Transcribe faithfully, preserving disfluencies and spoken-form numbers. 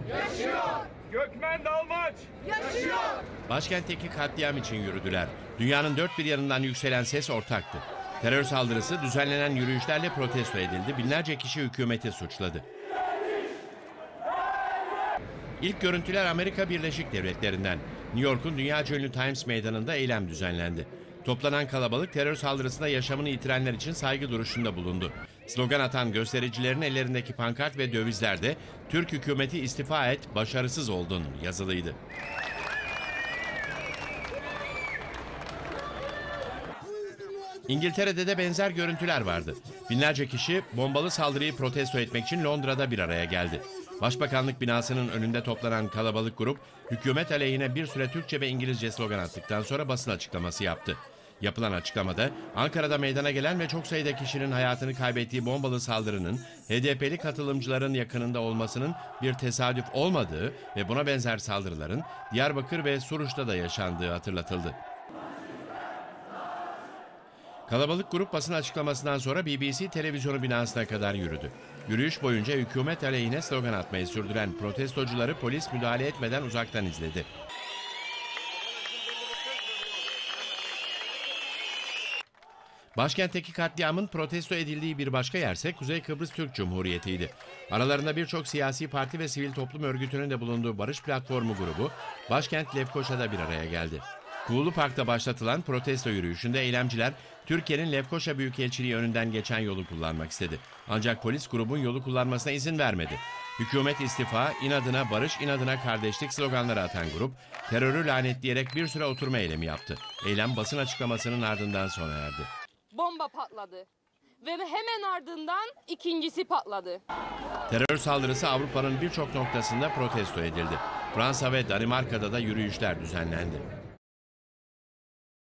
Yaşıyor! Gökmen Dalmaç! Yaşıyor! Başkentteki katliam için yürüdüler. Dünyanın dört bir yanından yükselen ses ortaktı. Terör saldırısı düzenlenen yürüyüşlerle protesto edildi. Binlerce kişi hükümeti suçladı. İlk görüntüler Amerika Birleşik Devletleri'nden. New York'un dünyaca ünlü Times Meydanı'nda eylem düzenlendi. Toplanan kalabalık terör saldırısında yaşamını yitirenler için saygı duruşunda bulundu. Slogan atan göstericilerin ellerindeki pankart ve dövizlerde "Türk hükümeti istifa et, başarısız oldun" yazılıydı. İngiltere'de de benzer görüntüler vardı. Binlerce kişi bombalı saldırıyı protesto etmek için Londra'da bir araya geldi. Başbakanlık binasının önünde toplanan kalabalık grup, hükümet aleyhine bir süre Türkçe ve İngilizce slogan attıktan sonra basın açıklaması yaptı. Yapılan açıklamada, Ankara'da meydana gelen ve çok sayıda kişinin hayatını kaybettiği bombalı saldırının H D P'li katılımcıların yakınında olmasının bir tesadüf olmadığı ve buna benzer saldırıların Diyarbakır ve Suruç'ta da yaşandığı hatırlatıldı. Kalabalık grup basın açıklamasından sonra B B C televizyonu binasına kadar yürüdü. Yürüyüş boyunca hükümet aleyhine slogan atmayı sürdüren protestocuları polis müdahale etmeden uzaktan izledi. Başkentteki katliamın protesto edildiği bir başka yerse Kuzey Kıbrıs Türk Cumhuriyeti'ydi. Aralarında birçok siyasi parti ve sivil toplum örgütünün de bulunduğu Barış Platformu grubu, başkent Lefkoşa'da bir araya geldi. Kuğulu Park'ta başlatılan protesto yürüyüşünde eylemciler, Türkiye'nin Lefkoşa Büyükelçiliği önünden geçen yolu kullanmak istedi. Ancak polis grubun yolu kullanmasına izin vermedi. Hükümet istifa, inadına barış, inadına kardeşlik sloganları atan grup, terörü lanetleyerek bir süre oturma eylemi yaptı. Eylem basın açıklamasının ardından sona erdi. Bomba patladı ve hemen ardından ikincisi patladı. Terör saldırısı Avrupa'nın birçok noktasında protesto edildi. Fransa ve Danimarka'da da yürüyüşler düzenlendi.